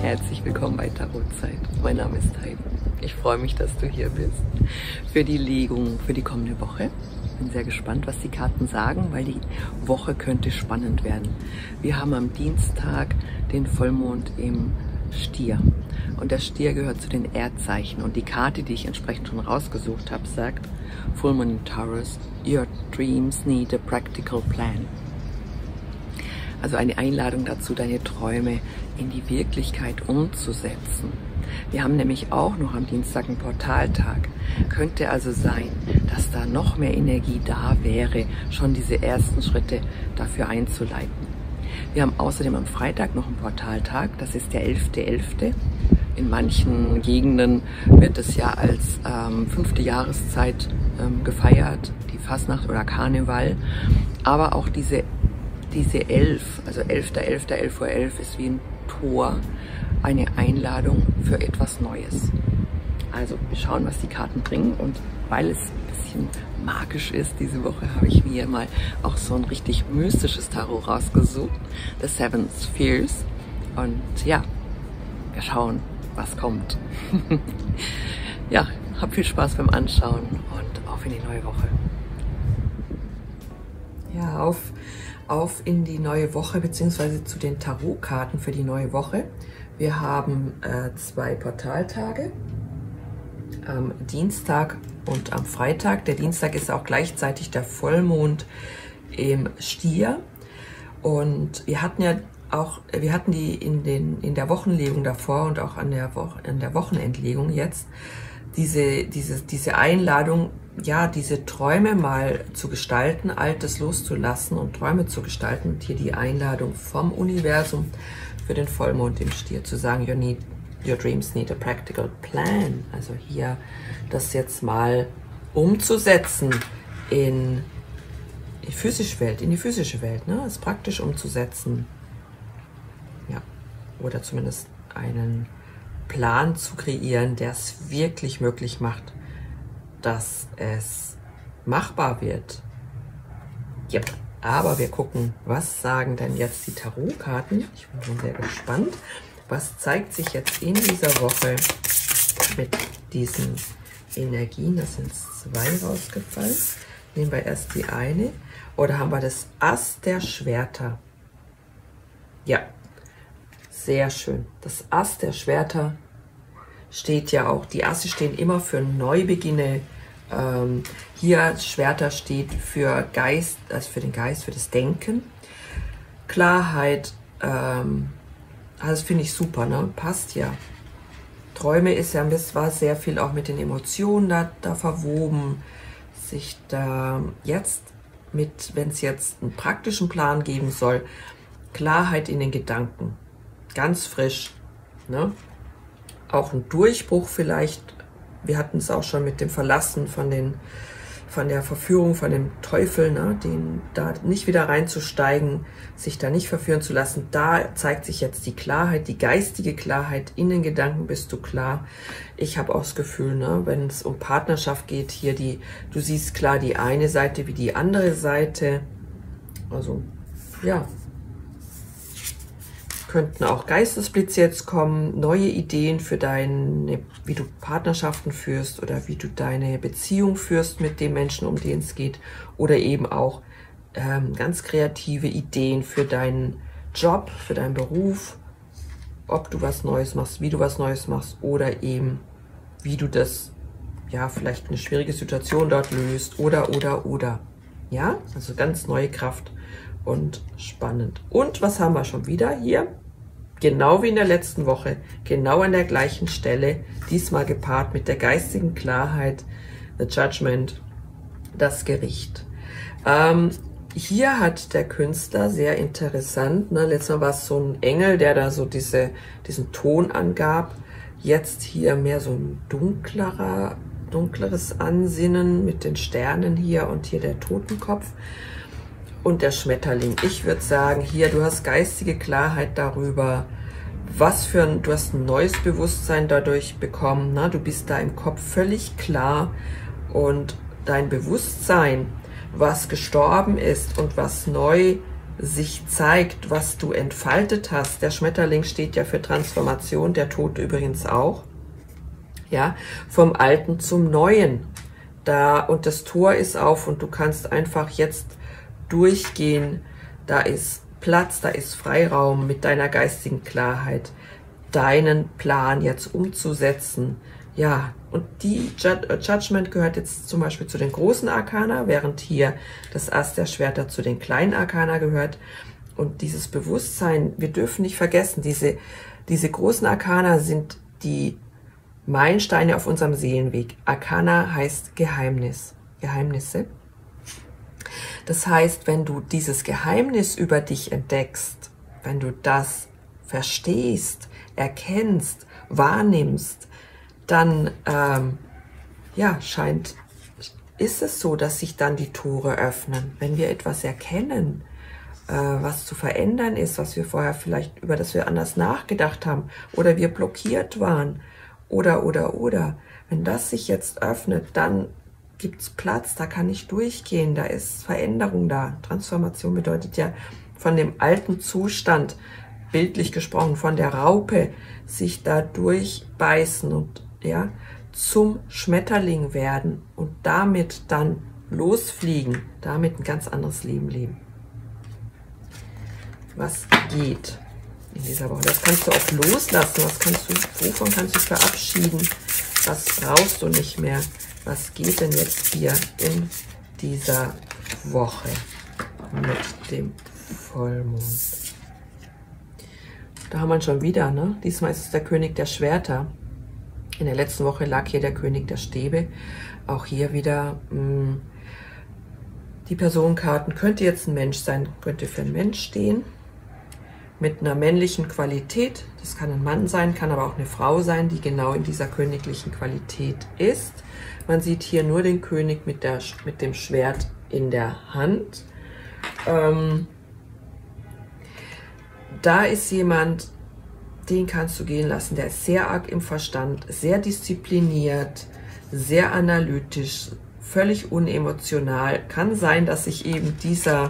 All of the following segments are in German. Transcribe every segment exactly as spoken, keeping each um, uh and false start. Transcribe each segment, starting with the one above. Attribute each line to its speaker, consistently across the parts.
Speaker 1: Herzlich willkommen bei Tarotzeit. Mein Name ist Heidi. Ich freue mich, dass du hier bist für die Legung für die kommende Woche. Bin sehr gespannt, was die Karten sagen, weil die Woche könnte spannend werden. Wir haben am Dienstag den Vollmond im Stier. Und der Stier gehört zu den Erdzeichen. Und die Karte, die ich entsprechend schon rausgesucht habe, sagt: Full Moon in Taurus, your dreams need a practical plan. Also eine Einladung dazu, deine Träume in die Wirklichkeit umzusetzen. Wir haben nämlich auch noch am Dienstag einen Portaltag. Könnte also sein, dass da noch mehr Energie da wäre, schon diese ersten Schritte dafür einzuleiten. Wir haben außerdem am Freitag noch einen Portaltag, das ist der elfte elfte In manchen Gegenden wird es ja als ähm, fünfte Jahreszeit ähm, gefeiert, die Fasnacht oder Karneval. Aber auch diese, diese elf, also elfter elfter elf Uhr elf ist wie ein Tor, eine Einladung für etwas Neues. Also wir schauen, was die Karten bringen, und weil es ein bisschen magisch ist diese Woche, habe ich mir mal auch so ein richtig mystisches Tarot rausgesucht, The Seven Spheres, und ja, wir schauen, was kommt. Ja, hab viel Spaß beim Anschauen und auf in die neue Woche. Ja, auf, auf in die neue Woche, beziehungsweise zu den Tarotkarten für die neue Woche. Wir haben äh, zwei Portaltage, am Dienstag und am Freitag. Der Dienstag ist auch gleichzeitig der Vollmond im Stier. Und wir hatten ja auch, wir hatten die in, den, in der Wochenlegung davor und auch an der, Wo an der Wochenendlegung jetzt, diese, diese, diese Einladung, ja, diese Träume mal zu gestalten, Altes loszulassen und Träume zu gestalten. Und hier die Einladung vom Universum für den Vollmond im Stier, zu sagen, you need, your dreams need a practical plan. Also hier das jetzt mal umzusetzen in die physische Welt, in die physische Welt, ne? Es praktisch umzusetzen. Ja, oder zumindest einen Plan zu kreieren, der es wirklich möglich macht, dass es machbar wird. Ja, aber wir gucken, was sagen denn jetzt die Tarotkarten. Ich bin schon sehr gespannt. Was zeigt sich jetzt in dieser Woche mit diesen Energien? Das sind zwei rausgefallen. Nehmen wir erst die eine. Oder haben wir das Ass der Schwerter? Ja, sehr schön. Das Ass der Schwerter steht ja auch, die Asse stehen immer für Neubeginne. Ähm, hier Schwerter steht für Geist, also für den Geist, für das Denken. Klarheit, ähm, das finde ich super, ne? Passt ja. Träume ist ja, das war sehr viel auch mit den Emotionen da, da verwoben. Sich da jetzt mit, wenn es jetzt einen praktischen Plan geben soll, Klarheit in den Gedanken. Ganz frisch, ne? Auch ein Durchbruch vielleicht. Wir hatten es auch schon mit dem Verlassen von, den, von der Verführung von dem Teufel, ne? Den, da nicht wieder reinzusteigen, sich da nicht verführen zu lassen. Da zeigt sich jetzt die Klarheit, die geistige Klarheit. In den Gedanken bist du klar. Ich habe auch das Gefühl, ne, wenn es um Partnerschaft geht, hier die, du siehst klar die eine Seite wie die andere Seite. Also, ja. Könnten auch Geistesblitze jetzt kommen, neue Ideen für deine, wie du Partnerschaften führst oder wie du deine Beziehung führst mit dem Menschen, um den es geht, oder eben auch ähm, ganz kreative Ideen für deinen Job, für deinen Beruf, ob du was Neues machst, wie du was Neues machst oder eben wie du das, ja, vielleicht eine schwierige Situation dort löst oder, oder, oder. Ja, also ganz neue Kraft. Und spannend. Und was haben wir schon wieder hier? Genau wie in der letzten Woche, genau an der gleichen Stelle, diesmal gepaart mit der geistigen Klarheit, the Judgment, das Gericht. Ähm, hier hat der Künstler, sehr interessant, ne, letztes Mal war es so ein Engel, der da so diese, diesen Ton angab. Jetzt hier mehr so ein dunklerer, dunkleres Ansinnen mit den Sternen hier und hier der Totenkopf. Und der Schmetterling. Ich würde sagen, hier, du hast geistige Klarheit darüber, was für ein, du hast ein neues Bewusstsein dadurch bekommen. Na? Du bist da im Kopf völlig klar und dein Bewusstsein, was gestorben ist und was neu sich zeigt, was du entfaltet hast. Der Schmetterling steht ja für Transformation, der Tod übrigens auch. Ja, vom Alten zum Neuen. Da, und das Tor ist auf und du kannst einfach jetzt durchgehen. Da ist Platz, da ist Freiraum mit deiner geistigen Klarheit, deinen Plan jetzt umzusetzen. Ja, und die Judgment gehört jetzt zum Beispiel zu den großen Arkana, während hier das Ass der Schwerter zu den kleinen Arkana gehört. Und dieses Bewusstsein, wir dürfen nicht vergessen, diese, diese großen Arkana sind die Meilensteine auf unserem Seelenweg. Arkana heißt Geheimnis, Geheimnisse. Das heißt, wenn du dieses Geheimnis über dich entdeckst, wenn du das verstehst, erkennst, wahrnimmst, dann ähm, ja, scheint, ist es so, dass sich dann die Tore öffnen. Wenn wir etwas erkennen, äh, was zu verändern ist, was wir vorher vielleicht, über das wir anders nachgedacht haben, oder wir blockiert waren, oder, oder, oder, wenn das sich jetzt öffnet, dann gibt es Platz, da kann ich durchgehen, da ist Veränderung da. Transformation bedeutet ja von dem alten Zustand, bildlich gesprochen, von der Raupe, sich da durchbeißen und ja, zum Schmetterling werden und damit dann losfliegen, damit ein ganz anderes Leben leben. Was geht in dieser Woche? Das kannst du auch loslassen, was kannst du, wovon kannst du verabschieden, was brauchst du nicht mehr, was geht denn jetzt hier in dieser Woche mit dem Vollmond? Da haben wir ihn schon wieder, ne? Diesmal ist es der König der Schwerter. In der letzten Woche lag hier der König der Stäbe. Auch hier wieder mh, die Personenkarten. Könnte jetzt ein Mensch sein, könnte für einen Mensch stehen. Mit einer männlichen Qualität. Das kann ein Mann sein, kann aber auch eine Frau sein, die genau in dieser königlichen Qualität ist. Man sieht hier nur den König mit, der, mit dem Schwert in der Hand. Ähm, da ist jemand, den kannst du gehen lassen. Der ist sehr arg im Verstand, sehr diszipliniert, sehr analytisch, völlig unemotional. Kann sein, dass sich eben dieser,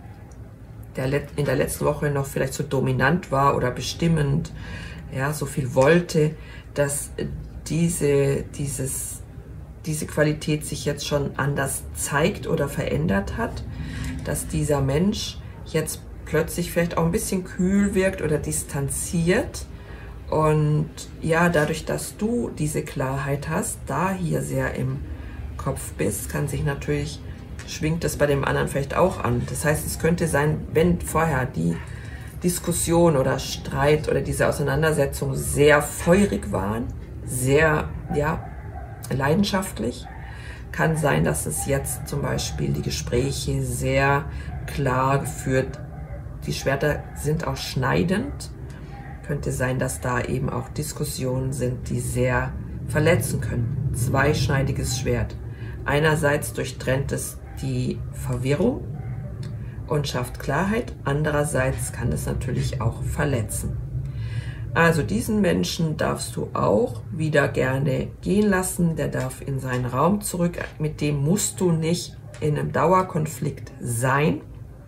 Speaker 1: der in der letzten Woche noch vielleicht so dominant war oder bestimmend, ja, so viel wollte, dass diese, dieses, diese Qualität sich jetzt schon anders zeigt oder verändert hat, dass dieser Mensch jetzt plötzlich vielleicht auch ein bisschen kühl wirkt oder distanziert. Und ja, dadurch, dass du diese Klarheit hast, da hier sehr im Kopf bist, kann sich natürlich, schwingt das bei dem anderen vielleicht auch an. Das heißt, es könnte sein, wenn vorher die Diskussion oder Streit oder diese Auseinandersetzung sehr feurig waren, sehr, ja, leidenschaftlich, kann sein, dass es jetzt zum Beispiel die Gespräche sehr klar geführt. Die Schwerter sind auch schneidend. Könnte sein, dass da eben auch Diskussionen sind, die sehr verletzen können. Zweischneidiges Schwert. Einerseits durchtrennt es die Verwirrung und schafft Klarheit. Andererseits kann es natürlich auch verletzen. Also diesen Menschen darfst du auch wieder gerne gehen lassen. Der darf in seinen Raum zurück. Mit dem musst du nicht in einem Dauerkonflikt sein.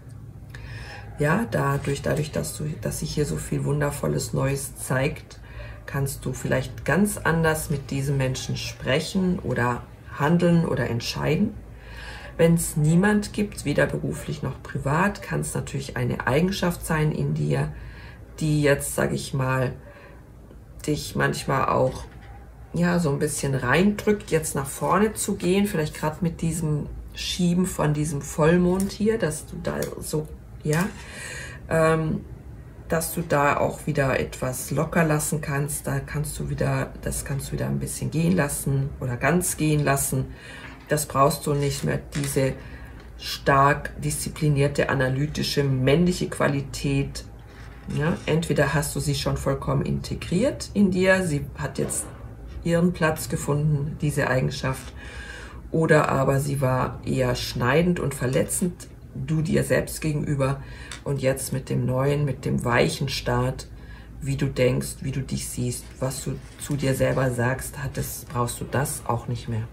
Speaker 1: Ja, dadurch, dadurch dass, du, dass sich hier so viel Wundervolles Neues zeigt, kannst du vielleicht ganz anders mit diesem Menschen sprechen oder handeln oder entscheiden. Wenn es niemand gibt, weder beruflich noch privat, kann es natürlich eine Eigenschaft sein in dir, die jetzt, sage ich mal, dich manchmal auch ja so ein bisschen reindrückt, jetzt nach vorne zu gehen, vielleicht gerade mit diesem Schieben von diesem Vollmond hier, dass du da so, ja, ähm, dass du da auch wieder etwas locker lassen kannst, da kannst du wieder, das kannst du wieder ein bisschen gehen lassen oder ganz gehen lassen. Das brauchst du nicht mehr, diese stark disziplinierte, analytische, männliche Qualität. Ja, entweder hast du sie schon vollkommen integriert in dir, sie hat jetzt ihren Platz gefunden, diese Eigenschaft, oder aber sie war eher schneidend und verletzend, du dir selbst gegenüber, und jetzt mit dem neuen, mit dem weichen Start, wie du denkst, wie du dich siehst, was du zu dir selber sagst, hat es, brauchst du das auch nicht mehr.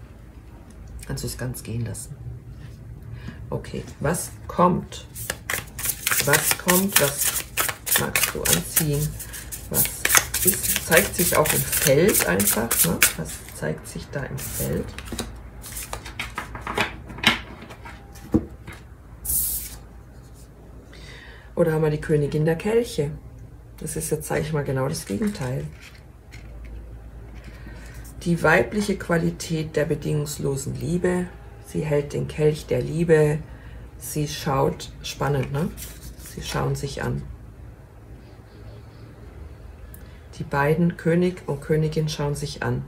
Speaker 1: Kannst du es ganz gehen lassen. Okay, was kommt Was kommt, was magst du anziehen, was ist, zeigt sich auch im Feld einfach, ne? Was zeigt sich da im Feld? Oder haben wir die Königin der Kelche? Das ist jetzt, sage ich mal, genau das Gegenteil. Die weibliche Qualität der bedingungslosen Liebe. Sie hält den Kelch der Liebe. Sie schaut, spannend, ne? Sie schauen sich an. Die beiden, König und Königin, schauen sich an.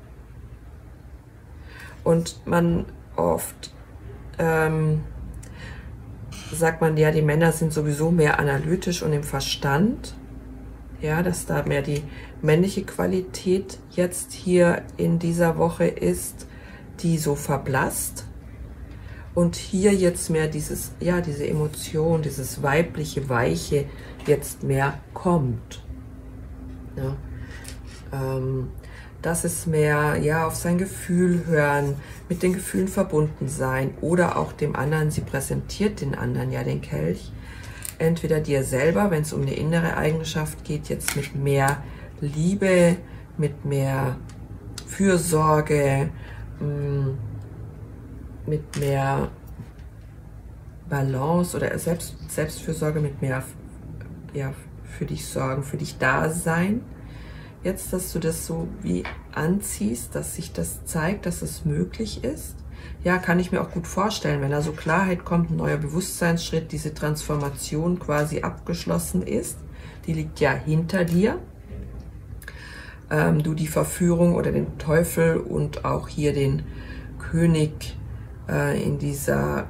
Speaker 1: Und man oft ähm, sagt man, ja, die Männer sind sowieso mehr analytisch und im Verstand. Ja, dass da mehr die männliche Qualität jetzt hier in dieser Woche ist, die so verblasst. Und hier jetzt mehr dieses, ja, diese Emotion, dieses weibliche, weiche jetzt mehr kommt. Ja, ähm, das ist mehr, ja, auf sein Gefühl hören, mit den Gefühlen verbunden sein oder auch dem anderen, sie präsentiert den anderen ja den Kelch. Entweder dir selber, wenn es um eine innere Eigenschaft geht, jetzt mit mehr Liebe, mit mehr Fürsorge, mit mehr Balance oder Selbst, Selbstfürsorge, mit mehr, ja, für dich sorgen, für dich da sein. Jetzt, dass du das so wie anziehst, dass sich das zeigt, dass es möglich ist. Ja, kann ich mir auch gut vorstellen, wenn da so Klarheit kommt, ein neuer Bewusstseinsschritt, diese Transformation quasi abgeschlossen ist. Die liegt ja hinter dir. Ähm, du die Verführung oder den Teufel und auch hier den König äh, in dieser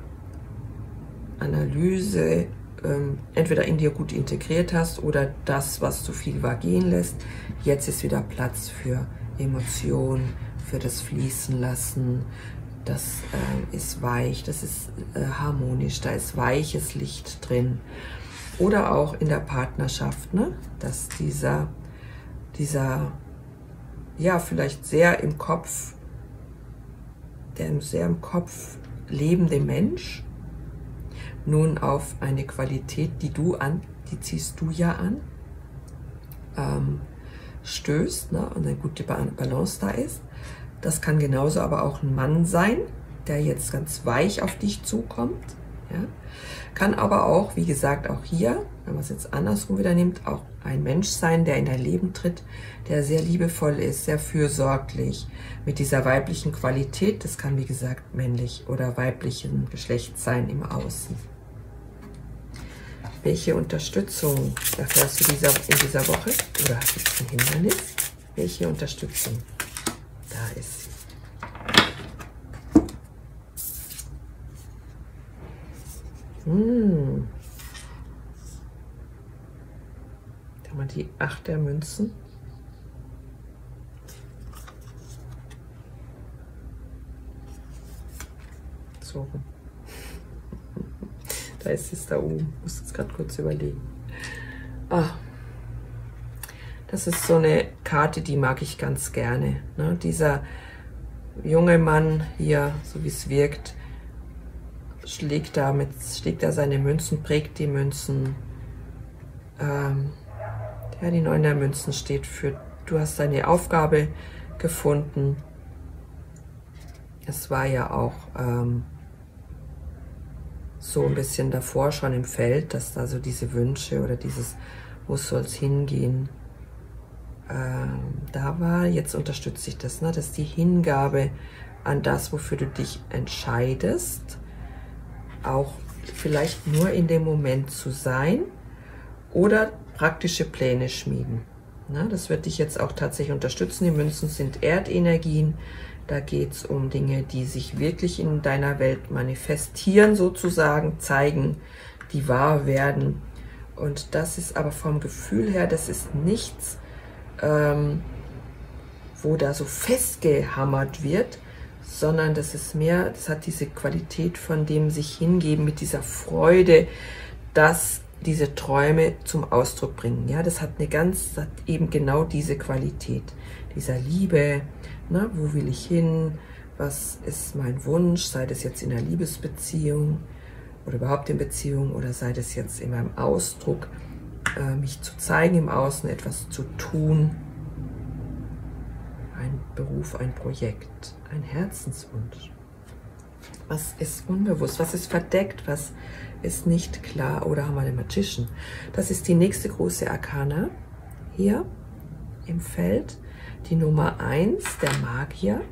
Speaker 1: Analyse ähm, entweder in dir gut integriert hast oder das, was zu viel war, gehen lässt. Jetzt ist wieder Platz für Emotionen, für das Fließen lassen. Das äh, ist weich, das ist äh, harmonisch, da ist weiches Licht drin. Oder auch in der Partnerschaft, ne? Dass dieser, dieser, ja, vielleicht sehr im Kopf, der sehr im Kopf lebende Mensch nun auf eine Qualität, die du an, die ziehst du ja an, ähm, stößt, ne, und eine gute Balance da ist. Das kann genauso aber auch ein Mann sein, der jetzt ganz weich auf dich zukommt. Ja. Kann aber auch, wie gesagt, auch hier, wenn man es jetzt andersrum wieder nimmt, auch ein Mensch sein, der in dein Leben tritt, der sehr liebevoll ist, sehr fürsorglich, mit dieser weiblichen Qualität. Das kann, wie gesagt, männlich oder weiblichen Geschlechts sein im Außen. Welche Unterstützung erfährst du dieser, in dieser Woche? Oder gibt es ein Hindernis? Welche Unterstützung? Da ist sie. Hm. Da haben wir die Acht der Münzen. So rum. Da ist es da oben. Ich muss jetzt gerade kurz überlegen. Ah. Das ist so eine Karte, die mag ich ganz gerne. Ne? Dieser junge Mann hier, so wie es wirkt, schlägt da, mit, schlägt da seine Münzen, prägt die Münzen. Ähm, ja, die Neun der Münzen steht für, du hast deine Aufgabe gefunden. Es war ja auch ähm, so ein bisschen davor schon im Feld, dass da so diese Wünsche oder dieses, wo soll es hingehen, ähm, da war. Jetzt unterstütze ich das, ne? Das ist die Hingabe an das, wofür du dich entscheidest, auch vielleicht nur in dem Moment zu sein oder praktische Pläne schmieden. Ne? Das wird dich jetzt auch tatsächlich unterstützen. Die Münzen sind Erdenergien. Da geht es um Dinge, die sich wirklich in deiner Welt manifestieren, sozusagen, zeigen, die wahr werden. Und das ist aber vom Gefühl her, das ist nichts, ähm, wo da so festgehammert wird, sondern das ist mehr, das hat diese Qualität von dem sich hingeben mit dieser Freude, dass diese Träume zum Ausdruck bringen. Ja, das hat eine ganz, hat eben genau diese Qualität, dieser Liebe. Na, wo will ich hin? Was ist mein Wunsch? Sei das jetzt in einer Liebesbeziehung, oder überhaupt in Beziehung oder sei das jetzt in meinem Ausdruck, äh, mich zu zeigen im Außen, etwas zu tun, ein Beruf, ein Projekt, ein Herzenswunsch. Was ist unbewusst, was ist verdeckt, was ist nicht klar, oder haben wir den Magician. Das ist die nächste große Arkana hier im Feld, die Nummer eins, der Magier.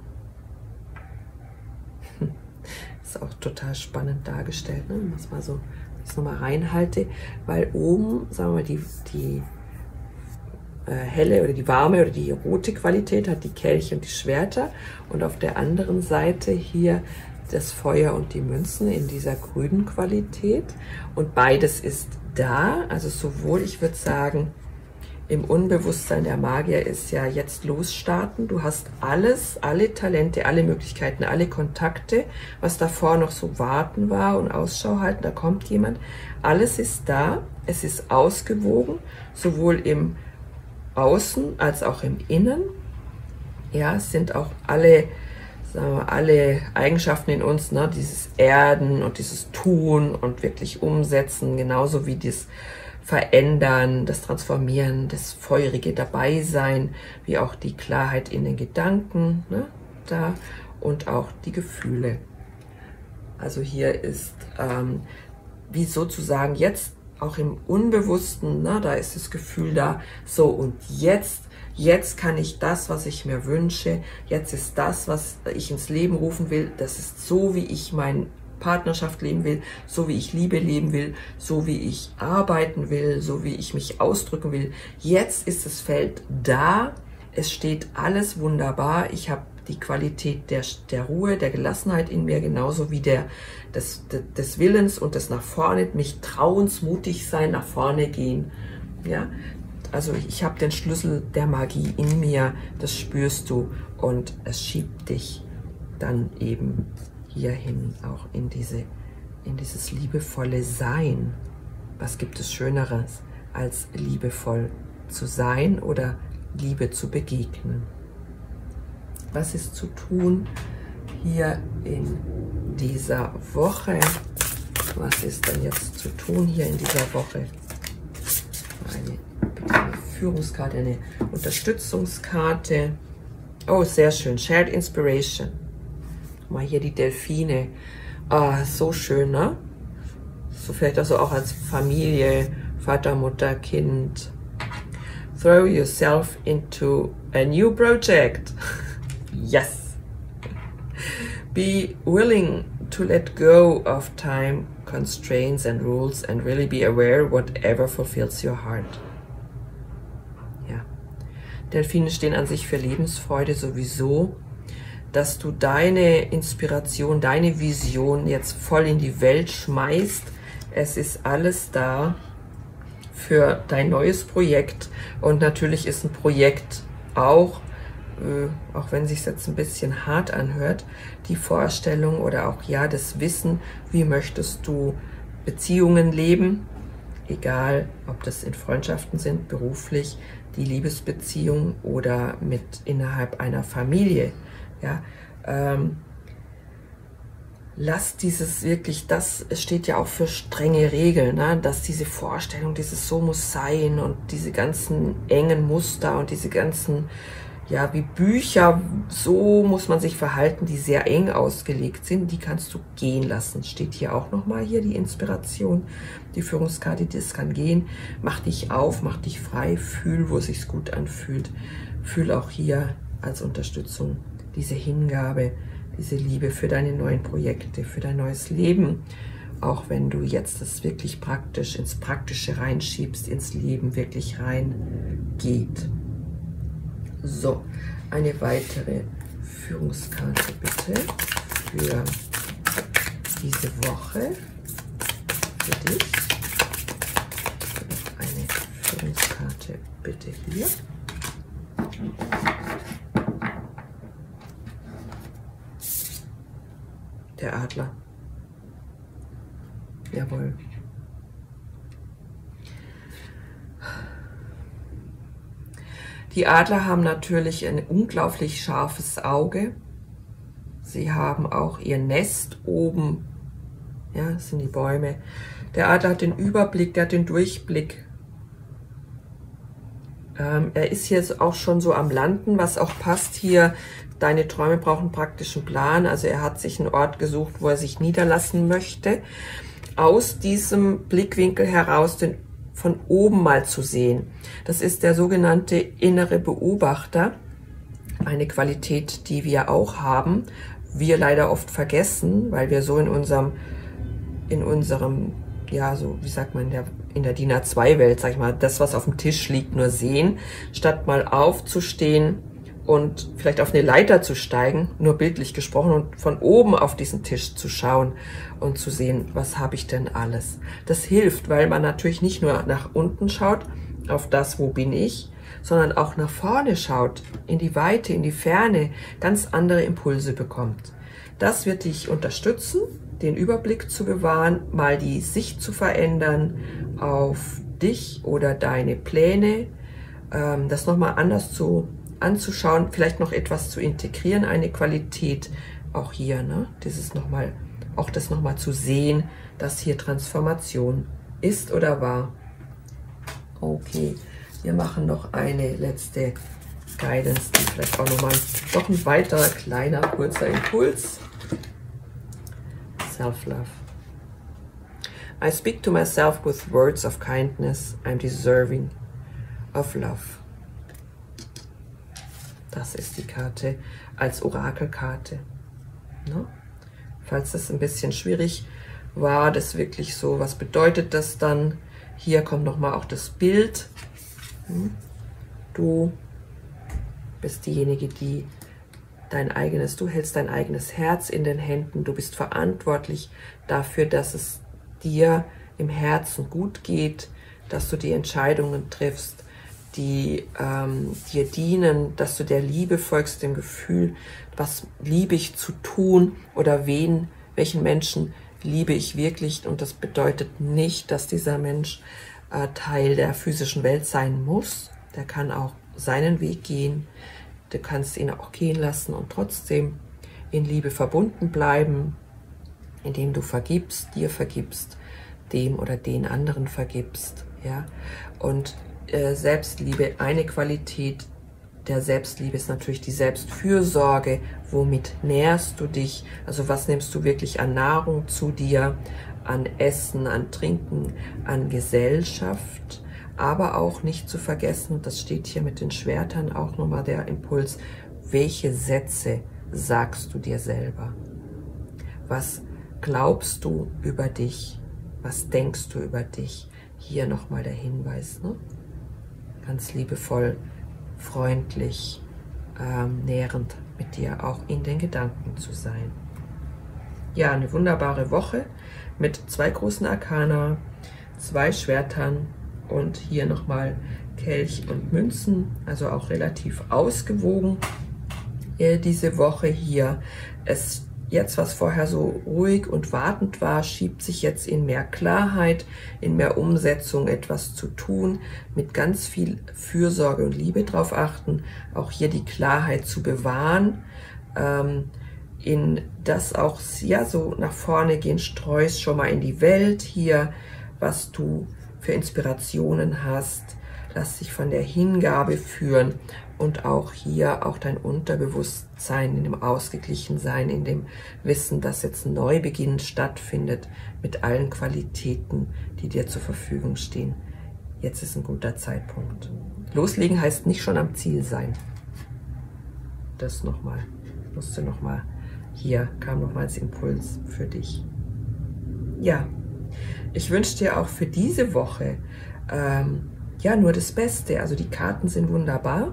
Speaker 1: Ist auch total spannend dargestellt, ne? Wenn ich das mal so das nochmal reinhalte, weil oben, sagen wir mal, die, die äh, helle oder die warme oder die rote Qualität hat die Kelche und die Schwerter, und auf der anderen Seite hier das Feuer und die Münzen in dieser grünen Qualität, und beides ist da, also sowohl, ich würde sagen, im Unbewusstsein der Magier ist ja jetzt losstarten, du hast alles, alle Talente, alle Möglichkeiten, alle Kontakte, was davor noch so warten war und Ausschau halten, da kommt jemand, alles ist da, es ist ausgewogen, sowohl im Außen als auch im Innen, ja, es sind auch alle, sagen wir, alle Eigenschaften in uns, ne, dieses Erden und dieses Tun und wirklich umsetzen, genauso wie das Verändern, das Transformieren, das feurige Dabeisein, wie auch die Klarheit in den Gedanken, ne, da, und auch die Gefühle. Also hier ist ähm, wie sozusagen jetzt auch im Unbewussten, ne, da ist das Gefühl da, so, und jetzt, jetzt kann ich das, was ich mir wünsche, jetzt ist das, was ich ins Leben rufen will, das ist so, wie ich mein Partnerschaft leben will, so wie ich Liebe leben will, so wie ich arbeiten will, so wie ich mich ausdrücken will. Jetzt ist das Feld da, es steht alles wunderbar, ich habe die Qualität der, der Ruhe, der Gelassenheit in mir, genauso wie der, des, des Willens und des nach vorne, mich trauens, mutig sein, nach vorne gehen. Ja? Also ich, ich habe den Schlüssel der Magie in mir, das spürst du, und es schiebt dich dann eben hierhin, auch in, diese, in dieses liebevolle Sein. Was gibt es Schöneres, als liebevoll zu sein oder Liebe zu begegnen? Was ist zu tun hier in dieser Woche? Was ist denn jetzt zu tun hier in dieser Woche? Eine, eine Führungskarte, eine Unterstützungskarte. Oh, sehr schön. Shared Inspiration. Mal hier die Delfine. Ah, so schön, ne? So vielleicht also auch als Familie, Vater, Mutter, Kind. Throw yourself into a new project. Yes. Be willing to let go of time, constraints and rules and really be aware whatever fulfills your heart. Ja. Delfine stehen an sich für Lebensfreude sowieso, dass du deine Inspiration, deine Vision jetzt voll in die Welt schmeißt. Es ist alles da für dein neues Projekt, und natürlich ist ein Projekt auch, äh, auch wenn es sich jetzt ein bisschen hart anhört, die Vorstellung oder auch ja das Wissen, wie möchtest du Beziehungen leben, egal ob das in Freundschaften sind, beruflich, die Liebesbeziehung oder mit innerhalb einer Familie. Ja, ähm, lass dieses wirklich, das steht ja auch für strenge Regeln, ne? Dass diese Vorstellung, dieses so muss sein und diese ganzen engen Muster und diese ganzen, ja, wie Bücher, so muss man sich verhalten, die sehr eng ausgelegt sind, die kannst du gehen lassen. Steht hier auch nochmal hier die Inspiration, die Führungskarte, das kann gehen. Mach dich auf, mach dich frei, fühl, wo es sich gut anfühlt. Fühl auch hier als Unterstützung diese Hingabe, diese Liebe für deine neuen Projekte, für dein neues Leben, auch wenn du jetzt das wirklich praktisch ins Praktische reinschiebst, ins Leben wirklich reingeht. So, eine weitere Führungskarte bitte für diese Woche, für dich. Eine Führungskarte bitte hier. Der Adler. Jawohl. Die Adler haben natürlich ein unglaublich scharfes Auge. Sie haben auch ihr Nest oben Ja, das sind die Bäume. Der Adler hat den Überblick, der hat den Durchblick. Ähm, er ist hier auch schon so am Landen, was auch passt hier. Deine Träume brauchen praktischen Plan. Also er hat sich einen Ort gesucht, wo er sich niederlassen möchte. Aus diesem Blickwinkel heraus den von oben mal zu sehen. Das ist der sogenannte innere Beobachter. Eine Qualität, die wir auch haben. Wir leider oft vergessen, weil wir so in unserem, in unserem, ja, so, wie sagt man, in der, in der D I N A zwei Welt, sag ich mal, das, was auf dem Tisch liegt, nur sehen, statt mal aufzustehen und vielleicht auf eine Leiter zu steigen, nur bildlich gesprochen, und von oben auf diesen Tisch zu schauen und zu sehen, was habe ich denn alles. Das hilft, weil man natürlich nicht nur nach unten schaut, auf das, wo bin ich, sondern auch nach vorne schaut, in die Weite, in die Ferne, ganz andere Impulse bekommt. Das wird dich unterstützen, den Überblick zu bewahren, mal die Sicht zu verändern auf dich oder deine Pläne, ähm, das nochmal anders zu anzuschauen, vielleicht noch etwas zu integrieren, eine Qualität auch hier, ne? Dieses nochmal, auch das nochmal zu sehen, dass hier Transformation ist oder war. Okay, wir machen noch eine letzte Guidance, die vielleicht auch nochmal doch ein weiterer kleiner, kurzer Impuls. Self-love. I speak to myself with words of kindness. I'm deserving of love. Das ist die Karte als Orakelkarte. Ne? Falls das ein bisschen schwierig war, das wirklich so, was bedeutet das dann? Hier kommt nochmal auch das Bild. Du bist diejenige, die dein eigenes, du hältst dein eigenes Herz in den Händen. Du bist verantwortlich dafür, dass es dir im Herzen gut geht, dass du die Entscheidungen triffst, die ähm, dir dienen, dass du der Liebe folgst, dem Gefühl, was liebe ich zu tun oder wen, welchen Menschen liebe ich wirklich. Und das bedeutet nicht, dass dieser Mensch äh, Teil der physischen Welt sein muss. Der kann auch seinen Weg gehen. Du kannst ihn auch gehen lassen und trotzdem in Liebe verbunden bleiben, indem du vergibst, dir vergibst, dem oder den anderen vergibst. Ja? Und Selbstliebe, eine Qualität der Selbstliebe ist natürlich die Selbstfürsorge. Womit nährst du dich? Also was nimmst du wirklich an Nahrung zu dir, an Essen, an Trinken, an Gesellschaft? Aber auch nicht zu vergessen, und das steht hier mit den Schwertern auch nochmal der Impuls, welche Sätze sagst du dir selber? Was glaubst du über dich? Was denkst du über dich? Hier nochmal der Hinweis, ne? Ganz liebevoll, freundlich, ähm, nährend mit dir auch in den Gedanken zu sein. Ja, eine wunderbare Woche mit zwei großen Arkana, zwei Schwertern und hier nochmal Kelch und Münzen, also auch relativ ausgewogen äh, diese Woche hier. Es Jetzt, was vorher so ruhig und wartend war, schiebt sich jetzt in mehr Klarheit, in mehr Umsetzung, etwas zu tun, mit ganz viel Fürsorge und Liebe drauf achten, auch hier die Klarheit zu bewahren, ähm, in das auch ja so nach vorne gehen, streust schon mal in die Welt hier, was du für Inspirationen hast, lass dich von der Hingabe führen und auch hier auch dein Unterbewusstsein in dem Ausgeglichensein, in dem Wissen, dass jetzt ein Neubeginn stattfindet mit allen Qualitäten, die dir zur Verfügung stehen. Jetzt ist ein guter Zeitpunkt. Loslegen heißt nicht schon am Ziel sein. Das nochmal, musste nochmal, hier kam nochmal als Impuls für dich. Ja, ich wünsche dir auch für diese Woche ähm, ja nur das Beste. Also die Karten sind wunderbar.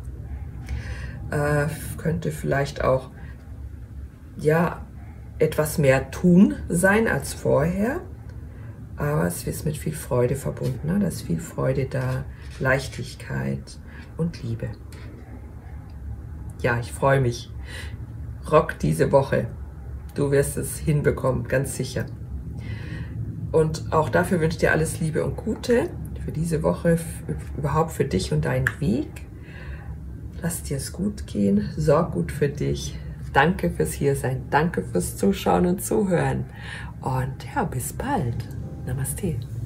Speaker 1: Äh, könnte vielleicht auch ja etwas mehr tun sein als vorher, aber es ist mit viel Freude verbunden, ne? Da ist viel Freude da, Leichtigkeit und Liebe. Ja, ich freue mich. Rock diese Woche. Du wirst es hinbekommen, ganz sicher. Und auch dafür wünsche ich dir alles Liebe und Gute für diese Woche, überhaupt für dich und deinen Weg. Lass dir es gut gehen, sorg gut für dich, Danke fürs Hiersein, danke fürs Zuschauen und Zuhören. Und ja, bis bald. Namaste.